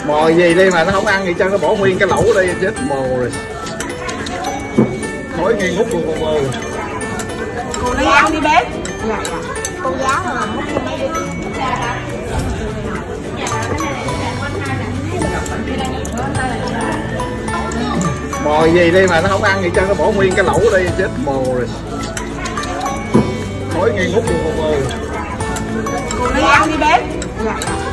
Mồi gì đi mà nó không ăn gì cho nó bỏ nguyên cái lẩu đi chết mồ rồi. Thối nghi ngút luôn con ơi. Cô lấy ăn đi bé. Dạ dạ. Cô giáo mà múc cho mấy đứa. Mồi gì đi mà nó không ăn gì cho nó bỏ nguyên cái lẩu đi chết mồ rồi. Thối nghi ngút luôn con ơi. Cô lấy ăn đi bé. Dạ dạ.